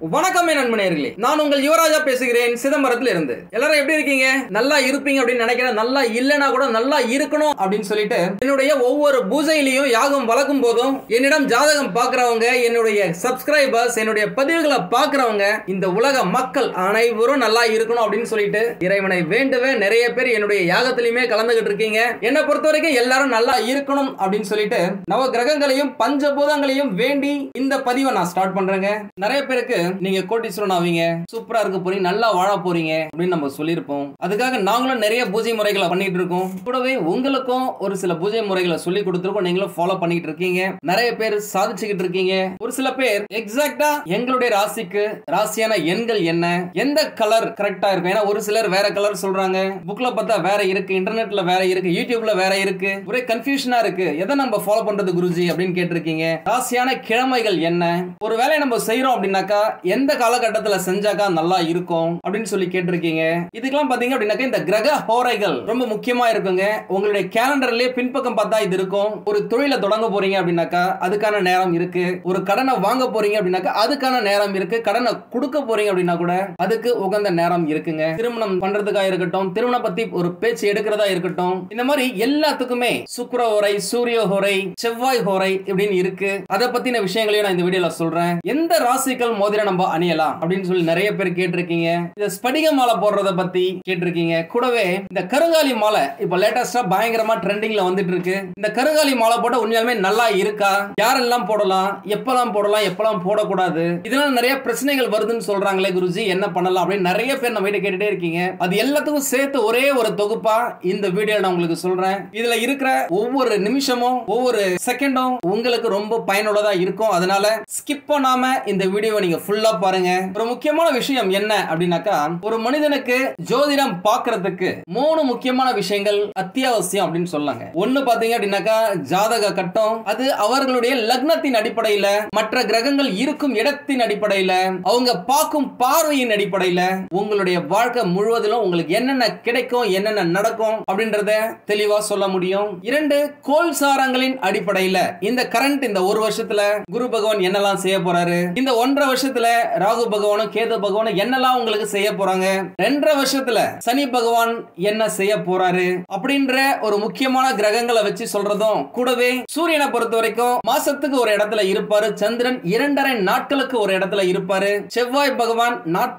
வணக்கம் நண்பர்களே, நான் உங்கள் யுவராஜா பேசுகிறேன் சிதம்பரத்தில் இருந்து. எல்லாரும் எப்படி இருக்கீங்க? நல்லா இருப்பீங்க அப்படின்னு நினைக்கிறேன். நல்லா இல்லனா கூட நல்லா இருக்கணும் அப்படின்னு சொல்லிட்டு என்னுடைய ஒவ்வொரு பூஜையிலையும் யாகம் வளர்க்கும் போதும் என்னிடம் ஜாதகம் பார்க்கறவங்க, என்னுடைய சப்ஸ்கிரைபர்ஸ், என்னுடைய பதிவுகளை பார்க்கறவங்க, இந்த உலக மக்கள் அனைவரும் நல்லா இருக்கணும் அப்படின்னு சொல்லிட்டு இறைவனை வேண்டுவே நிறைய பேர் என்னுடைய யாகத்திலுமே கலந்துகிட்டு இருக்கீங்க. என்னை பொறுத்த வரைக்கும் எல்லாரும் நல்லா இருக்கணும் அப்படின்னு சொல்லிட்டு நவ கிரகங்களையும் பஞ்சபூதங்களையும் வேண்டி இந்த பதிவை நான் ஸ்டார்ட் பண்றேங்க. நிறைய பேருக்கு நீங்க கோடீஸ்வரன் ஆவீங்க, சூப்பரா இருக்க போறீங்க, நல்லா வாழ போறீங்க அப்படின்னு நம்ம சொல்லியிருப்போம். அதுக்காக நாங்களும் நிறைய பூஜை முறைகளை பண்ணிட்டு இருக்கோம். கூடவே உங்களுக்கும் ஒரு சில பூஜை முறைகளை சொல்லி கொடுத்துருக்கோம். நீங்களும் ஃபாலோ பண்ணிட்டு இருக்கீங்க. நிறைய பேர் சாதிச்சுக்கிட்டு இருக்கீங்க. ஒரு சில பேர் எக்ஸாக்டா எங்களுடைய ராசிக்கு ராசியான எண்கள் என்ன, எந்த கலர் கரெக்டா இருக்கும். ஏன்னா ஒரு சிலர் வேற கலர் சொல்றாங்க, புக்ல பார்த்தா வேற இருக்கு, இன்டர்நெட்ல வேற இருக்கு, யூடியூப்ல வேற இருக்கு, ஒரே கன்ஃபியூஷனா இருக்கு. எதை நம்ம ஃபாலோ பண்றது குருஜி அப்படின்னு கேட்டிருக்கீங்க. ராசியான கிழமைகள் என்ன, ஒரு வேலையை நம்ம செய்யறோம் அப்படின்னாக்கா எந்த காலகட்டத்துல செஞ்சாக்கா நல்லா இருக்கும் அப்படின்னு சொல்லி கேட்டிருக்கீங்க. இதுக்கெல்லாம் பாத்தீங்க அப்படின்னாக்கா இந்த கிரக ஹோரைகள் ரொம்ப முக்கியமா இருக்குங்க. உங்களுடைய கேலண்டர்லயே பின்பக்கம் பார்த்தா இது இருக்கும். ஒரு தொழிலை தொடங்க போறீங்க அப்படின்னாக்கா அதுக்கான நேரம் இருக்கு. ஒரு கடனை வாங்க போறீங்க அப்படின்னாக்கா அதுக்கான நேரம் இருக்கு. கடனை கொடுக்க போறீங்க அப்படின்னா கூட அதுக்கு உகந்த நேரம் இருக்குங்க. திருமணம் பண்றதுக்காக இருக்கட்டும், திருமணம் பத்தி ஒரு பேச்சு எடுக்கிறதா இருக்கட்டும், இந்த மாதிரி எல்லாத்துக்குமே சுக்கிர ஹோரை, சூரிய ஹோரை, செவ்வாய் ஹோரை இப்படின்னு இருக்கு. அதை பத்தின விஷயங்களையும் நான் இந்த வீடியோல சொல்றேன். எந்த ராசிகள் மோதிரம் நம்ம அணியலாம் அப்படின்னு சொல்லி நிறைய பேர் கேட்டிருக்கீங்க. இந்த ஸ்படிக மாலை போடுறத பத்தி கேட்டிருக்கீங்க. கூடவே இந்த கருங்காலி மாலை இப்ப லேட்டஸ்டா பயங்கரமா ட்ரெண்டிங்ல வந்துட்டு இருக்கு. இந்த கருங்காலி மாலை போட்ட உண்மையாலுமே நல்லா இருக்கா, யாரெல்லாம் போடலாம், எப்பெல்லாம் போடலாம், எப்பெல்லாம் போடக்கூடாது, இதெல்லாம் நிறைய பிரச்சனைகள் வருதுன்னு சொல்றாங்களே குருஜி, என்ன பண்ணலாம் அப்படின்னு நிறைய பேர் நம்ம கிட்ட கேட்டுட்டே இருக்கீங்க. அது எல்லாத்துக்கும் சேர்த்து ஒரே ஒரு தொகுப்பா இந்த வீடியோ நான் உங்களுக்கு சொல்றேன். இதுல இருக்கிற ஒவ்வொரு நிமிஷமும் ஒவ்வொரு செகண்டும் உங்களுக்கு ரொம்ப பயனுள்ளதா இருக்கும். அதனால ஸ்கிப் பண்ணாம இந்த வீடியோவை நீங்க ஃபுல்லா பாருங்க. ஒரு முக்கியமான விஷயம் என்ன அப்படின்னாக்கா, ஒரு மனிதனுக்கு ஜோதிடம் பார்க்கிறதுக்கு 3 முக்கியமான விஷயங்கள் அத்தியாவசியம் அப்படின்னு சொல்லாங்க. ஒன்னு பாத்தீங்க அப்படின்னாக்கா ஜாதக கட்டம். அது அவர்களுடைய லக்னத்தின் அடிப்படையில, மற்ற கிரகங்கள் இருக்கும் இடத்தின் அடிப்படையில, அவங்க பார்க்கும் பார்வையின் அடிப்படையில உங்களுடைய வாழ்க்கை முழுவதிலும் உங்களுக்கு என்னென்ன கிடைக்கும், என்னென்ன நடக்கும் அப்படின்றத தெளிவா சொல்ல முடியும். 2 கோல் சாரங்களின் அடிப்படையில இந்த கரண்ட் இந்த ஒரு வருஷத்துல குரு பகவான் என்னெல்லாம் செய்ய போறாரு, இந்த 1.5 வருஷத்துல ராகு பகவானும் கேது பகவானும் என்னெல்லாம் உங்களுக்கு செய்ய போறாங்க, 2.5 வருஷத்துல சனி பகவான் என்ன செய்ய போறாரு அப்படின்ற ஒரு முக்கியமான கிரகங்களை வச்சு சொல்றதும், கூடவே சூரியனை பொறுத்த வரைக்கும் மாசத்துக்கு ஒரு இடத்துல இருப்பாரு, சந்திரன் 2.5 நாட்களுக்கு ஒரு இடத்துல இருப்பாரு, செவ்வாய் பகவான்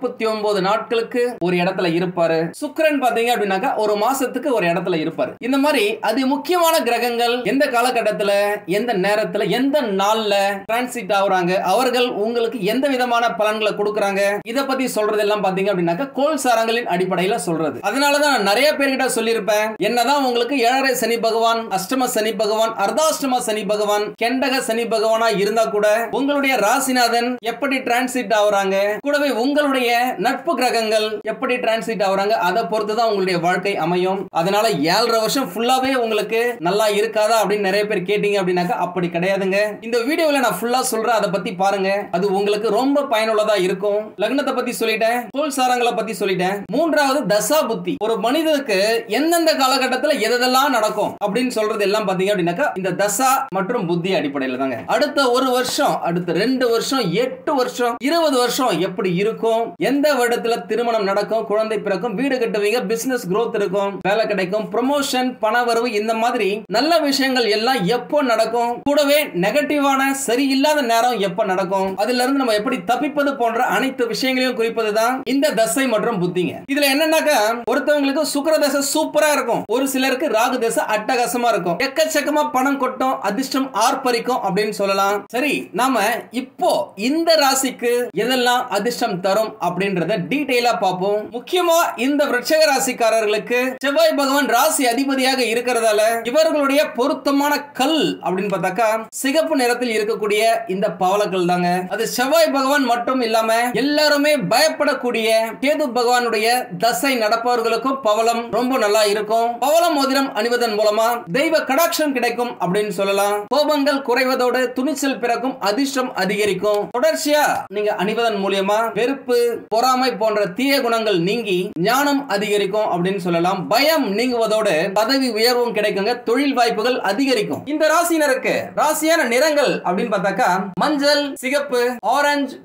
49 நாட்களுக்கு ஒரு இடத்துல இருப்பாரு, சுக்கிரன் பாத்தீங்க அப்படின்னாக்கா ஒரு மாசத்துக்கு ஒரு இடத்துல இருப்பாரு. இந்த மாதிரி அது முக்கியமான கிரகங்கள் எந்த காலகட்டத்துல, எந்த நேரத்துல, எந்த நாள்ல டிரான்சிட் ஆகுறாங்க, அவர்கள் உங்களுக்கு எந்த விதமான பலன்களை கொடுக்கறாங்க, இத பத்தி சொல்றது எல்லாம் பாத்தீங்க அப்படின்னாக்கா கோல் சாரங்களின் அடிப்படையில சொல்றது. அதனாலதான் நான் நிறைய பேர்கிட்ட சொல்லியிருப்பேன், என்னதான் உங்களுக்கு 7.5 சனி பகவான், அஷ்டம சனி பகவான், அர்த்தாஷ்டம சனி பகவான், கெண்டக சனி பகவானா இருந்தா கூட உங்களுடைய ராசிநாதன் எப்படி டிரான்சிட் ஆகுறாங்க, கூடவே உங்களுடைய நட்பு கிரகங்கள் எப்படி டிரான்சிட் ஆகுறாங்க, அதை பொறுத்துதான் உங்களுடைய வாழ்க்கை அமையும். அதனால 7.5 வருஷம் ஃபுல்லாவே உங்களுக்கு நல்லா இருக்காதா அப்படின்னு நிறைய பேர் கேட்டீங்க அப்படின்னாக்கா அப்படி கிடையாதுங்க. இந்த வீடியோல நான் ஃபுல்லா சொல்றேன், அதை பத்தி பாருங்க. அது உங்களுக்கு ரொம்ப பயனுள்ளதா இருக்கும். லக்னத்தை பத்தி சொல்லிட்டேன், கோல் சாரங்களை பத்தி சொல்லிட்டேன். 3வது தசா புத்தி. ஒரு மனிதனுக்கு எந்தெந்த காலகட்டத்தில் எதெல்லாம் நடக்கும் அப்படின்னு சொல்றது எல்லாம் பாத்தீங்க அப்படின்னாக்கா இந்த தசா மற்றும் புத்தி அடிப்படையில் தாங்க. அடுத்த 1 வருஷம், அடுத்த 2 வருஷம், 8 வருஷம், 20 வருஷம் எப்படி இருக்கும், எந்த வருடத்துல திருமணம் நடக்கும், குழந்தை பிறக்கும், வீடு கட்டுவீங்க, பிசினஸ் growth இருக்கும், வேலை கிடைக்கும், ப்ரமோஷன், பணவரவு, இந்த மாதிரி நல்ல விஷயங்கள் எல்லாம் எப்போ நடக்கும், கூடவே நெகட்டிவான சரியில்லாத நேரம் எப்ப நடக்கும், அதுல இருந்து நம்ம எப்படி தப்பிப்பது போன்ற அனைத்து விஷயங்களையும் குறிப்பதுதான் இந்த தசை மற்றும் புத்திங்க. இதுல என்னன்னாக்கா ஒருத்தவங்களுக்கு சுக்கிர தசை சூப்பரா இருக்கும், ஒரு சிலருக்கு ராகு தசை அட்டகாசமா இருக்கும், எக்கச்சக்கமா பணம் கொட்டும், அதிர்ஷ்டம் ஆர்ப்பரிக்கும் அப்படின்னு சொல்லலாம். சரி, நாம இப்போ இந்த ராசிக்கு எதெல்லாம் அதிர்ஷ்டம் தரும் அப்படின்றத டீடைலா பார்ப்போம். முக்கியமா இந்த விருச்சிக ராசிக்காரர்களுக்கு செவ்வாய் பகவான் ராசி அதிபதியாக இருக்கிறதால இவர்களுடைய பொருத்தமான கல் அப்படின்னு பார்த்தாக்கா சிகப்பு நிறத்தில் இருக்கக்கூடிய இந்த பவளக்கல் தாங்க. அது செவ்வாய் பகவான் மட்டும் இல்லாம எல்லாருமே பயப்படக்கூடிய கேது பகவானுடைய தசை நடப்பவர்களுக்கும் பவளம் ரொம்ப நல்லா இருக்கும். பவளம் மோதிரம் அணிவதன் மூலமா தெய்வ கடாட்சம் கிடைக்கும் அப்படின்னு சொல்லலாம். கோபங்கள் குறைவதோடு துணிச்சல் பிறக்கும், அதிர்ஷ்டம் அதிகரிக்கும். தொடர்ச்சியா நீங்க அணிவதன் மூலமா வெறுப்பு, பொறாமை போன்ற தீய குணங்கள் நீங்கி ஞானம் அதிகரிக்கும் அப்படின்னு சொல்லலாம். பயம் நீங்குவதோடு பதவி உயர்வும் கிடைக்குங்க, தொழில் வாய்ப்புகள் அதிகரிக்கும். இந்த ராசினருக்கு ராசியான நிறங்கள் அப்படின்னு பார்த்தாக்கா மஞ்சள், சிகப்பு, ஆரஞ்சு,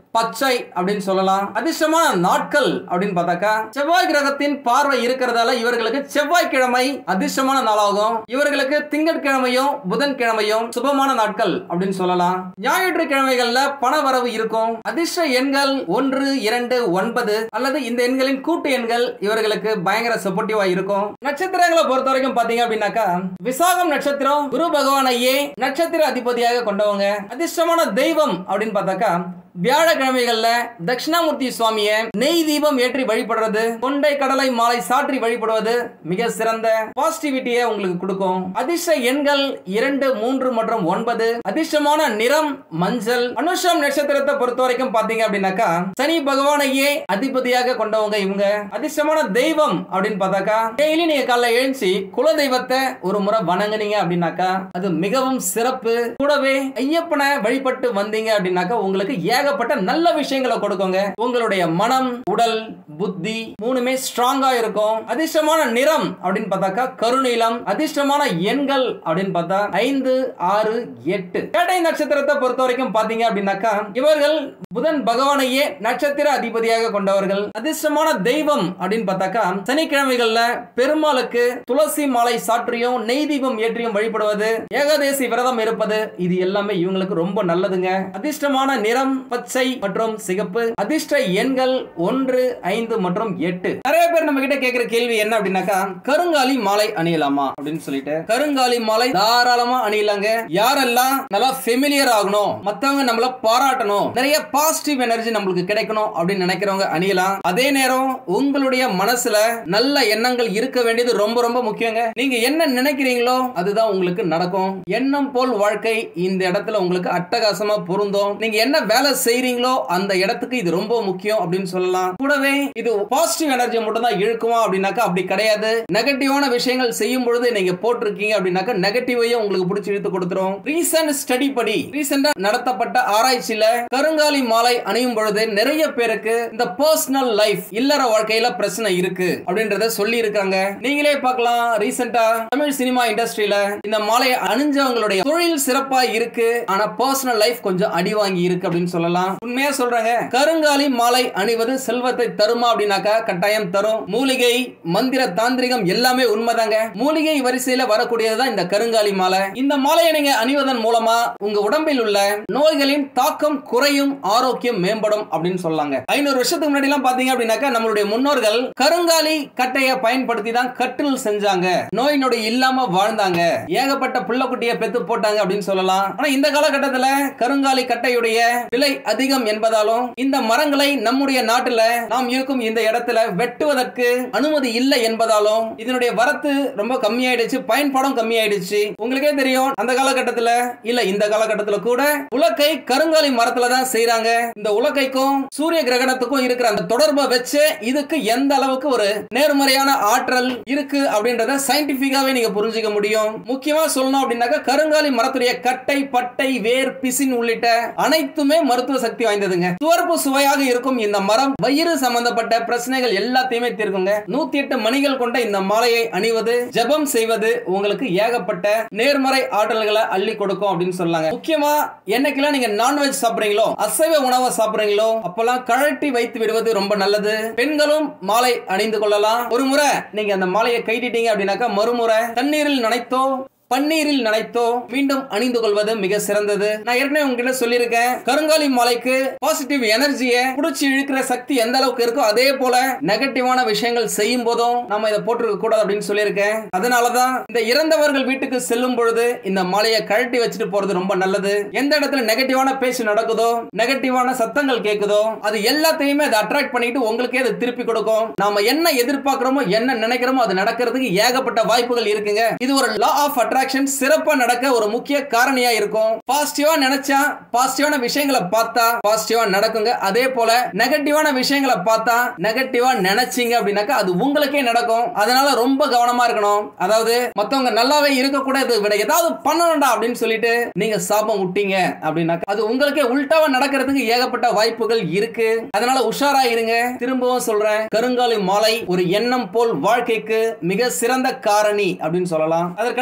பச்சை அப்படின்னு சொல்லலாம். அதிர்ஷ்டமான நாட்கள் அப்படின்னு பார்த்தாக்கா செவ்வாய் கிரகத்தின் பார்வை இருக்கிறதால இவர்களுக்கு செவ்வாய்க்கிழமை அதிர்ஷ்டமான நாளாகும். இவர்களுக்கு திங்கட்கிழமையும் புதன்கிழமையும் சுபமான நாட்கள் அப்படின்னு சொல்லலாம். ஞாயிற்றுக்கிழமைகள்ல பண வரவு இருக்கும். அதிர்ஷ்ட எண்கள் 1, 2, 9 அல்லது இந்த எண்களின் கூட்டு எண்கள் இவர்களுக்கு பயங்கர சப்போர்ட்டிவா இருக்கும். நட்சத்திரங்களை பொறுத்த வரைக்கும் பாத்தீங்க அப்படின்னாக்கா விசாகம் நட்சத்திரம் குரு பகவானையே நட்சத்திர அதிபதியாக கொண்டவங்க. அதிர்ஷ்டமான தெய்வம் அப்படின்னு பார்த்தாக்கா வியாழக்கிழமைகள்ல தட்சிணாமூர்த்தி சுவாமியை நெய் தீபம் ஏற்றி வழிபடுறது, கொண்டை கடலை மாலை சாற்றி வழிபடுவது மிக சிறந்த பாசிட்டிவிட்டியை உங்களுக்கு கொடுக்கும். அதிர்ஷ்ட எண்கள் 2, 3 மற்றும் 9. அதிர்ஷ்டமான நிறம் மஞ்சள். அனுஷம் நட்சத்திரத்தை பொறுத்த வரைக்கும் பாத்தீங்க அப்படின்னாக்கா சனி பகவானையே அதிபதியாக கொண்டவங்க இவங்க. அதிர்ஷ்டமான தெய்வம் அப்படின்னு பார்த்தாக்கா டெய்லி நீங்க காலைல எழுச்சி குல தெய்வத்தை ஒரு முறை வணங்குனீங்க அப்படின்னாக்கா அது மிகவும் சிறப்பு. கூடவே ஐயப்பனை வழிபட்டு வந்தீங்க அப்படின்னாக்கா உங்களுக்கு ஏகப்பட்ட நல்ல விஷயங்களை கொடுக்குங்க. உங்களுடைய மனம், உடல், புத்தி மூணுமே ஸ்ட்ராங்கா இருக்கும். அதிர்ஷ்டமான நிறம் அப்படின்னு பார்த்தாக்கா கருநீலம். அதிர்ஷ்டமான எண்கள் அப்படின்னு பார்த்தா 5, 6, 8. கேட்டை நட்சத்திரத்தை பொறுத்த வரைக்கும் பாத்தீங்க அப்படின்னாக்கா இவர்கள் புதன் பகவானையே நட்சத்திர அதிபதியாக கொண்டவர்கள். அதிர்ஷ்டமான தெய்வம் அப்படின்னு பார்த்தாக்கா சனிக்கிழமைகள்ல பெருமாளுக்கு துளசி மாலை சாற்றியும் நெய் தீபம் ஏற்றியும் வழிபடுவது, ஏகாதேசி விரதம் இருப்பது, இது எல்லாமே இவங்களுக்கு ரொம்ப நல்லதுங்க. அதிர்ஷ்டமான நிறம் பச்சை மற்றும் சிகப்பு. அதிர்ஷ்ட எண்கள் 1, 5 மற்றும் 8. நிறைய பேர் நம்ம கிட்ட கேட்கிற கேள்வி என்ன அப்படின்னாக்கா கருங்காலி மாலை அணியலாமா அப்படின்னு சொல்லிட்டு. கருங்காலி மாலை தாராளமா அணியலாங்க. யாரெல்லாம் நல்லா ஃபெமிலியர் ஆகணும், மத்தவங்க நம்மள பாராட்டணும், நிறைய பாசிட்டிவ் எனர்ஜி நம்மளுக்கு கிடைக்கணும் அப்படின்னு நினைக்கிறவங்க அணியலாம். அதே நேரம் உங்களுடைய மனசுல நல்ல எண்ணங்கள் இருக்க வேண்டியது ரொம்ப ரொம்ப முக்கியங்க. நீங்க என்ன நினைக்கிறீங்களோ அதுதான் உங்களுக்கு நடக்கும். எண்ணம் போல் வாழ்க்கை இந்த இடத்துல உங்களுக்கு அட்டகாசமா பொருந்தும். நீங்க என்ன வேலை செய்றீங்களோ அந்த இடத்துக்கு இது ரொம்ப முக்கியம் அப்படின்னு சொல்லலாம். கூடவே இது பாசிட்டிவ் எனர்ஜி மட்டும் தான் இழுக்குமா அப்படின்னாக்கா அப்படி கிடையாது. நெகட்டிவான விஷயங்கள் செய்யும் பொழுது நீங்க போட்டிருக்கீங்க அப்படின்னாக்கா நெகட்டிவையும் உங்களுக்கு பிடிச்சி இழுத்து கொடுத்துரும். ரீசன்ட் ஸ்டடி படி ரீசெண்டா நடத்தப்பட்ட ஆராய்ச்சியில கருங்காலி மாலை அணியும் பொழுது நிறைய பேருக்கு இந்த பர்சனல் லைஃப் இல்லற வாழ்க்கையில பிரச்சனை இருக்கு அப்படின்றத சொல்லி இருக்காங்க. நீங்களே பார்க்கலாம். ரீசெண்டா தமிழ் சினிமா இண்டஸ்ட்ரியில இந்த மாலையை அணிஞ்சவங்களுடைய தொழில் சிறப்பா இருக்கு, ஆனா பர்சனல் லைஃப் கொஞ்சம் அடி வாங்கி இருக்கு அப்படின்னு சொல்லலாம். உண்மையா சொல்றாங்க. கருங்காலி மாலை அணிவது செல்வத்தை தருமா அப்படின்னாக்கா கட்டாயம் தரும். மூலிகை, மந்திர, தாந்திரிகம் எல்லாமே உண்மைதாங்க. மூலிகை வரிசையில வரக்கூடியதுதான் இந்த கருங்காலி மாலை. இந்த மாலையை நீங்க அணிவதன் மூலமா உங்க உடம்பில் உள்ள நோய்களின் தாக்கம் குறையும், ஆரோக்கியம் மேம்படும் அப்படின்னு சொல்லாங்க. 500 வருஷத்துக்கு முன்னாடி எல்லாம் பாத்தீங்க அப்படின்னாக்கா நம்மளுடைய முன்னோர்கள் கருங்காலி கட்டையை பயன்படுத்தி தான் கட்டில் செஞ்சாங்க, நோய் நொடி இல்லாம வாழ்ந்தாங்க, ஏகப்பட்ட புள்ளக்குட்டியை பெத்து போட்டாங்க அப்படின்னு சொல்லலாம். ஆனா இந்த காலகட்டத்தில் கருங்காலி கட்டையுடைய விலை அதிகம் என்பதாலும் இந்த மரங்களை நம்முடைய நாட்டில் நாம் இருக்கும் இந்த இடத்துல வெட்டுவதற்கு அனுமதி இல்லை என்பதாலும் இதனுடைய வரத்து ரொம்ப கம்மியாயிடுச்சு, பயன்பாடும் கம்மியாயிடுச்சு. உங்களுக்கே தெரியும் அந்த காலகட்டத்தில் இல்ல இந்த காலகட்டத்தில் கூட உலக்கை கருங்காலி மரத்துல தான் செய்யறாங்க. இந்த உலக்கைக்கும் சூரிய கிரகணத்துக்கும் இருக்கிற அந்த தொடர்பை வச்சு இதுக்கு எந்த அளவுக்கு ஒரு நேர்மறையான ஆற்றல் இருக்கு அப்படின்றத சயின்டிபிக்காவே நீங்க புரிஞ்சுக்க முடியும். முக்கியமா சொல்லணும் அப்படின்னாக்கா கருங்காலி மரத்துடைய கட்டை, பட்டை, வேர், பிசின் உள்ளிட்ட அனைத்துமே மருத்துவ சக்தி வாய்ந்ததுங்க. துவர்ப்பு சுவையாக இருக்கும் இந்த மரம் வயிறு சம்பந்தப்பட்ட பிரச்சனைகள் எல்லாத்தையுமே தீர்க்குங்க. 108 மணிகள் கொண்ட இந்த மாலையை அணிவது, ஜபம் செய்வது உங்களுக்கு ஏகப்பட்ட நேர்மறை ஆற்றல்களை அள்ளி கொடுக்கும் அப்படின்னு சொல்லாங்க. முக்கியமா என்னைக்கெல்லாம் நீங்க நான்வெஜ் சாப்பிடுறீங்களோ, அசைவ உணவை சாப்பிடுறீங்களோ அப்பெல்லாம் கழட்டி வைத்து விடுவது ரொம்ப நல்லது. பெண்களும் மாலை அணிந்து கொள்ளலாம். ஒரு முறை நீங்க அந்த மாலையை கைட்டிட்டீங்க அப்படின்னாக்கா மறுமுறை தண்ணீரில் நனைத்தோ பன்னீரில் நனைத்தோ மீண்டும் அணிந்து கொள்வது மிக சிறந்தது. நான் ஏற்கனவே உங்ககிட்ட சொல்லியிருக்கேன், கருங்காலி மாலைக்கு பாசிட்டிவ் எனர்ஜியை புடிச்சு இழுக்கிற சக்தி எந்த அளவுக்கு இருக்கோ அதே போல நெகட்டிவான விஷயங்கள் செய்யும் போதும் நம்ம இதை போட்டிருக்க கூடாது அப்படின்னு சொல்லியிருக்கேன். அதனாலதான் இந்த இறந்தவர்கள் வீட்டுக்கு செல்லும் பொழுது இந்த மாலையை கழட்டி வச்சுட்டு போறது ரொம்ப நல்லது. எந்த இடத்துல நெகட்டிவான பேச்சு நடக்குதோ, நெகட்டிவான சத்தங்கள் கேட்குதோ அது எல்லாத்தையுமே அதை அட்ராக்ட் பண்ணிட்டு உங்களுக்கே அதை திருப்பி கொடுக்கும். நாம என்ன எதிர்பார்க்கிறோமோ, என்ன நினைக்கிறோமோ அது நடக்கிறதுக்கு ஏகப்பட்ட வாய்ப்புகள் இருக்குங்க. இது ஒரு லா ஆஃப் சிறப்பா நடக்க ஒரு முக்கிய காரணியா இருக்கும். பாசிட்டிவா நினைச்சா பாசிட்டிவான விஷயங்களை பார்த்தா பாசிட்டிவா நடக்குங்க. அதே போல நெகட்டிவான விஷயங்களை பார்த்தா நெகட்டிவா நினைச்சீங்க அப்படின்னாக்கா அது உங்களுக்கே நடக்கும். அதனால ரொம்ப கவனமா இருக்கணும். அதாவது மத்தவங்க நல்லாவே இருக்க கூட விட ஏதாவது பண்ணணும்டா அப்படின்னு சொல்லிட்டு நீங்க சாபம் விட்டீங்க அப்படின்னாக்கா அது உங்களுக்கே உல்டாவா நடக்கிறதுக்கு ஏகப்பட்ட வாய்ப்புகள் இருக்கு. அதனால உஷாரா இருங்க. திரும்பவும் சொல்றேன், கருங்காலி மாலை ஒரு எண்ணம் போல் வாழ்க்கைக்கு மிக சிறந்த காரணி அப்படின்னு சொல்லலாம். அதற்கு அடுத்தது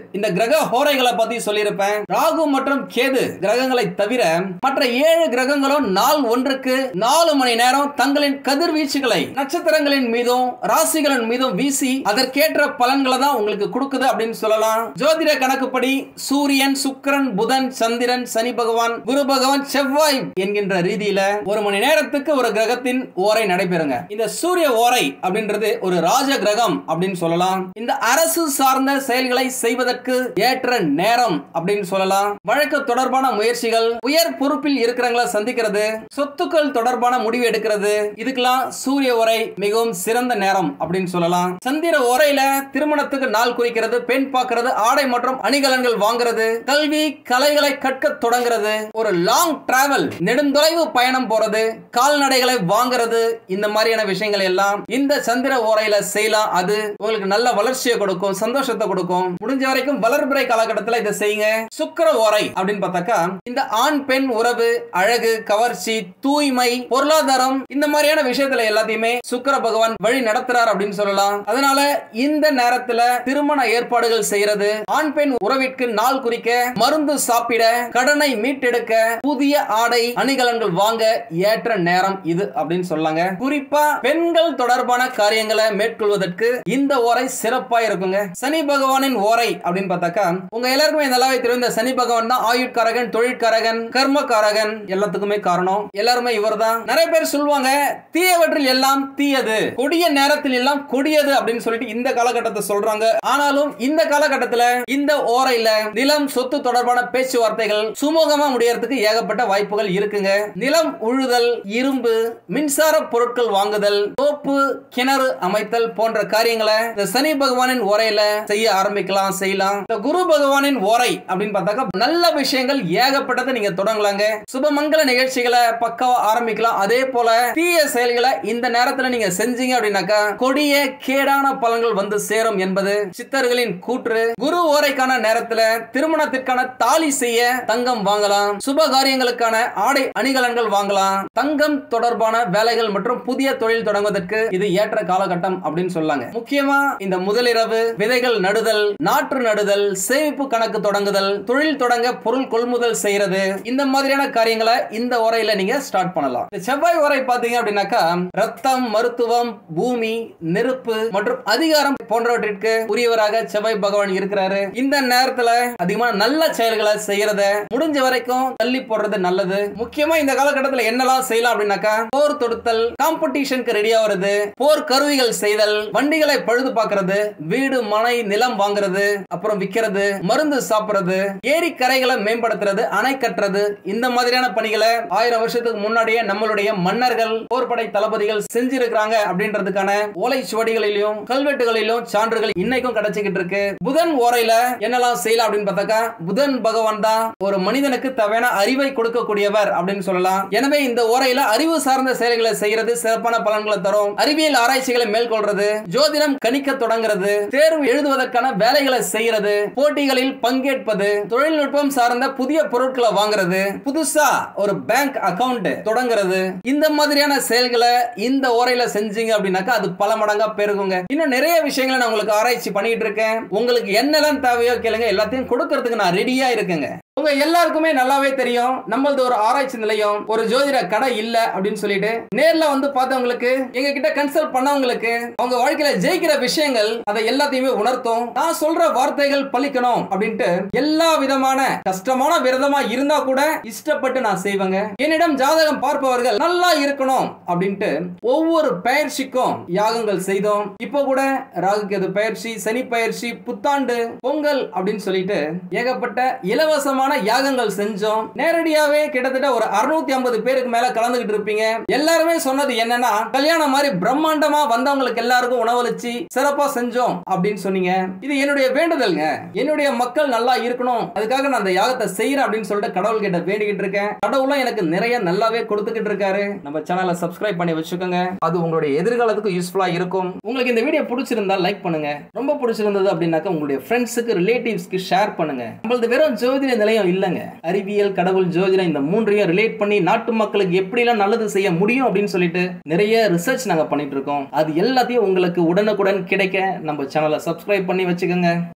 இந்த கிரக ஹோரைகளை பத்தி சொல்லியிருப்பேன். ராகு மற்றும் கேது கிரகங்களை தவிர மற்ற 7 கிரகங்களும் நாள் ஒன்றுக்கு 4 மணி நேரம் தங்களின் கதிர்வீச்சுகளை நட்சத்திரங்களின் மீதும் ராசிகளின் மீதும் வீசி அதற்கேற்ற பலன்களை தான் உங்களுக்கு கொடுக்குது அப்படின்னு சொல்லலாம். ஜோதிட கணக்குப்படி சூரியன், சுக்கிரன், புதன், சந்திரன், சனி பகவான், குரு பகவான், செவ்வாய் என்கின்ற ரீதியில 1 மணி நேரத்துக்கு ஒரு கிரகத்தின் ஓரை நடைபெறுங்க. இந்த சூரிய ஓரை அப்படின்றது ஒரு ராஜ கிரகம் அப்படின்னு சொல்லலாம். இந்த அரசு சார்ந்த செயல்களை செய்வதற்கு ஏற்ற நேரம் அப்படின்னு சொல்லலாம். வழக்கு தொடர்பான முயற்சிகள், உயர் பொறுப்பில் இருக்கிறவங்களை சந்திக்கிறது, சொத்துக்கள் தொடர்பான முடிவு எடுக்கிறது, இதுக்கெல்லாம் சூரிய ஓரை மிகவும் சிறந்த நேரம் அப்படின்னு சொல்லலாம். சந்திர ஓரையில திருமணத்துக்கு நாள் குறிக்கிறது, பெண் பார்க்கிறது, ஆடை மற்றும் அணிகலன்கள் வாங்குறது, கல்வி கலைகளை கற்க தொடங்குறது, ஒரு லாங் டிராவல் நெடுந்தொலைவு பயணம் போறது, கால்நடைகளை வாங்குறது, இந்த மாதிரியான விஷயங்கள் எல்லாம் இந்த சந்திர ஓரையில செய்யலாம். அது உங்களுக்கு நல்ல வளர்ச்சியை கொடுக்கும், சந்தோஷத்தை கொடுக்கும். முடிஞ்ச வரைக்கும் வளர்பிறை காலகட்டத்தில் இதை செய்யுங்க. சுக்கிர ஓரை அப்படின்னு பார்த்தாக்கா இந்த ஆண் பெண் உறவு, அழகு, கவர்ச்சி, தூய்மை, பொருளாதாரம், இந்த மாதிரியான விஷயத்துல எல்லாத்தையுமே சுக்கிர பகவான் வழி நடத்துறார் அப்படின்னு சொல்லலாம். அதனால இந்த நேரத்துல திருமண ஏற்பாடுகள் செய்யறது, ஆண் பெண் உறவிற்கு நாள் குறிக்க, மருந்து சாப்பிட, கடனை மீட்டெடுக்க, புதிய ஆடை அணிகலன்கள் வாங்க ஏற்ற நேரம் இது அப்படின்னு சொல்லாங்க. குறிப்பா பெண்கள் தொடர்பான காரியங்களை மேற்கொள்வதற்கு இந்த ஓரை சிறப்பா இருக்குங்க. சனி பகவானின் ஓரை அப்படின்னு பார்த்தாக்கா உங்க எல்லாருக்குமே நல்லாவே தெரியும். இந்த சனி பகவான் தான் ஆயுட்காரகன், தொழிற்காரகன், கர்மகாரகன், எல்லாத்துக்குமே காரணம் எல்லாருமே இவர் தான். நிறைய பேர் சொல்லுவாங்க தீயவற்றில் எல்லாம் தீயது, கொடிய நேரத்தில் எல்லாம் கொடியது அப்படின்னு சொல்லிட்டு இந்த காலகட்டத்தை சொல்றாங்க. ஆனாலும் இந்த காலகட்டத்தில் இந்த ஓரையில நிலம், சொத்து தொடர்பான பேச்சுவார்த்தைகள் சுமூகமா முடியறதுக்கு ஏகப்பட்ட வாய்ப்புகள் இருக்குங்க. நிலம் உழுதல், இரும்பு, மின்சார பொருட்கள் வாங்குதல், தோப்பு, கிணறு அமைத்தல் போன்ற காரியங்களை இந்த சனி பகவானின் ஓரையில செய்ய ஆரம்பிக்கலாம், செய்யலாம். இந்த குரு பகவானின் ஓரை அப்படின்னு பார்த்தாக்கா நல்ல விஷயங்கள் ஏகப்பட்டதை நீங்க தொடங்கலாங்க. சுபமங்கல நிகழ்ச்சிகளை பக்காவா ஆரம்பிக்கலாம். அதே போல தீய செயல்களை இந்த நேரத்துல நீங்க செஞ்சீங்க அப்படின்னாக்கா கொடிய கேடான பலன்கள் வந்து சேரும் என்பது சித்தர்களின் கூற்று. குரு ஓரைக்கான நேரத்துல திருமணத்திற்கான தாலி செய்ய தங்கம் வாங்கலாம், சுப காரியங்களுக்கான ஆடை அணிகலன்கள் வாங்கலாம், தங்கம் தொடர்பான வேலைகள் மற்றும் புதிய தொழில் தொடங்குவதற்கு இது ஏற்ற காலகட்டம் அப்படின்னு சொல்லாங்க. முக்கியமா இந்த முதலிரவு, விதைகள் நடுதல், நாற்று நடுதல், சேமிப்பு கணக்கு தொடங்குதல், தொழில் தொடங்க பொருள் கொள்முதல் செய்யறது, இந்த மாதிரியான காரியங்களை இந்த ஓரையில நீங்க ஸ்டார்ட் பண்ணலாம். செவ்வாய் ஓரை பாத்தீங்க அப்படின்னாக்கா ரத்தம், மருத்துவம், பூமி, நெருப்பு மற்றும் அதிகாரம் போன்றவற்றிற்கு உரியவராக செவ்வாய் பகவான் இருக்கிறாரு. இந்த நேரத்துல அதிகமான நல்ல செயல்களை செய்யறத முடிஞ்ச வரைக்கும் தள்ளி போடுறது நல்லது. முக்கியமா இந்த காலகட்டத்தில் என்னெல்லாம் செய்யலாம் அப்படின்னாக்கா போர் தொடுத்தல், காம்படிஷனுக்கு ரெடியா வருது, போர் கருவிகள் செய்தல், வண்டிகளை பழுது பார்க்கிறது, வீடு, மனை, நிலம் வாங்குறது, அப்புறம் விற்கிறது, மருந்து சாப்பிடுறது, ஏரி கரைகளை மேம்படுத்துறது, அணை கட்டுறது, இந்த மாதிரியான பணிகளை 1000 வருஷத்துக்கு முன்னாடியே நம்மளுடைய மன்னர்கள், போர்படை தளபதிகள் செஞ்சிருக்காங்க அப்படின்றதுக்கான ஓலை சுவடிகளிலும் கல்வெட்டுகளிலும் சான்றுகள் இன்னைக்கும் கிடைச்சிக்கிட்டு இருக்கு. புதன் ஓரையில என்னெல்லாம் செய்யலாம் அப்படின்னு பார்த்தாக்கா புதன் பகவான் தான் ஒரு மனிதனுக்கு தேவையான அறிவை கொடுக்கக்கூடியவர் அப்படின்னு சொல்லலாம். எனவே இந்த ஓரையில அறிவு சார்ந்த செயல்களை செய்யறது சிறப்பான பலன்களை தரும். அறிவியல் ஆராய்ச்சிகளை மேற்கொள்றது, ஜோதிடம் கணிக்க தொடங்குறது, தேர்வு எழுதுவதற்கான வேலைகளை செய்யறது, போட்டிகளில் பங்கேற்பது, தொழில்நுட்பம் சார்ந்த புதிய பொருட்களை வாங்குறது, புதுசா ஒரு பேங்க் அக்கவுண்ட் தொடங்குறது, இந்த மாதிரியான செயல்களை இந்த ஓரையில செஞ்சீங்க அப்படின்னாக்கா அது பல மடங்கா பெருகுங்க. இன்னும் நிறைய விஷயங்களை நான் உங்களுக்கு ஆராய்ச்சி பண்ணிட்டு இருக்கேன். உங்களுக்கு என்னெல்லாம் தேவையோ கேளுங்க, எல்லாத்தையும் கொடுக்கறதுக்கு நான் ரெடியா இருக்கேங்க. உங்க எல்லாருக்குமே நல்லாவே தெரியும் நம்மளது ஒரு ஆராய்ச்சி நிலையம், ஒரு ஜோதிட கடை இல்ல அப்படின்னு சொல்லிட்டு நேர்ல வந்து பார்த்தவங்களுக்கு, எங்க கிட்ட கன்சல்ட் பண்ணவங்களுக்கு அவங்க வாழ்க்கையில ஜெயிக்கிற விஷயங்கள் அதை எல்லாத்தையுமே உணர்த்தும். நான் சொல்ற வார்த்தைகள் பலிக்கணும் அப்படின்ட்டு எல்லா விதமான கஷ்டமான விரதமா இருந்தா கூட இஷ்டப்பட்டு நான் செய்வேங்க. என்னிடம் ஜாதகம் பார்ப்பவர்கள் நல்லா இருக்கணும் அப்படின்ட்டு ஒவ்வொரு பயிற்சிக்கும் யாகங்கள் செய்தோம். இப்போ கூட ராகு கேது பயிற்சி, சனி பயிற்சி, புத்தாண்டு, பொங்கல் அப்படின்னு சொல்லிட்டு ஏகப்பட்ட இலவசமான யாகங்கள் செஞ்சோம். நேரடியாவே கிட்டத்தட்ட ஒரு 650 பேருக்கு மேல கலந்துகிட்டு இருப்பீங்க. எல்லாருமே சொன்னது என்னன்னா கல்யாணம் மாதிரி பிரம்மாண்டமா வந்தவங்களுக்கு எல்லாருக்கும் உணவளிச்சு சிறப்பா செஞ்சோம் அப்படின்னு சொன்னீங்க. இது என்னுடைய வேண்டுதல்ங்க. என்னுடைய மக்கள் நல்லா இருக்கணும், அதுக்காக நான் அந்த யாகத்தை செய்யறேன் அப்படின்னு சொல்லிட்டு கடவுள் கிட்ட வேண்டிக்கிட்டு இருக்கேன். கடவுளும் எனக்கு நிறைய நல்லாவே கொடுத்துக்கிட்டு இருக்காரு. நம்ம சேனலை சப்ஸ்கிரைப் பண்ணி வச்சுக்கோங்க. அது உங்களுடைய எதிர்காலத்துக்கு யூஸ்ஃபுல்லா இருக்கும். உங்களுக்கு இந்த வீடியோ பிடிச்சிருந்தா லைக் பண்ணுங்க. ரொம்ப பிடிச்சிருந்தது அப்படின்னாக்க உங்களுடைய ஃப்ரெண்ட்ஸுக்கு, ரிலேட்டிவ்ஸ்க்கு ஷேர் பண்ணுங்க. நம்மளது வெறும் ஜோதிட நிலையம் இல்லங்க, அறிவியல், கடவுள், ஜோதிடம் இந்த மூன்றையும் ரிலேட் பண்ணி நாட்டு மக்களுக்கு எப்படி எல்லாம் நல்லது செய்ய முடியும் அப்படின்னு சொல்லிட்டு நிறைய ரிசர்ச் நாங்க பண்ணிட்டு இருக்கோம். அது எல்லாத்தையும் உங்களுக்கு உடனுக்குடன் கிடைக்க நம்ம சேனலை சப்ஸ்கிரைப் பண்ணி வச்சுக்கோங்க.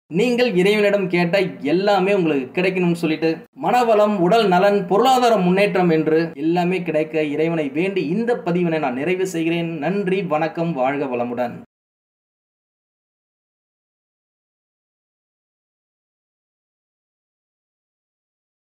நீங்கள் இறைவனிடம் கேட்ட எல்லாமே உங்களுக்கு கிடைக்கணும்னு சொல்லிட்டு மனவளம், உடல் நலன், பொருளாதார முன்னேற்றம் என்று எல்லாமே கிடைக்க இறைவனை வேண்டி இந்த பதிவினை நான் நிறைவு செய்கிறேன். நன்றி, வணக்கம், வாழ்க வளமுடன்.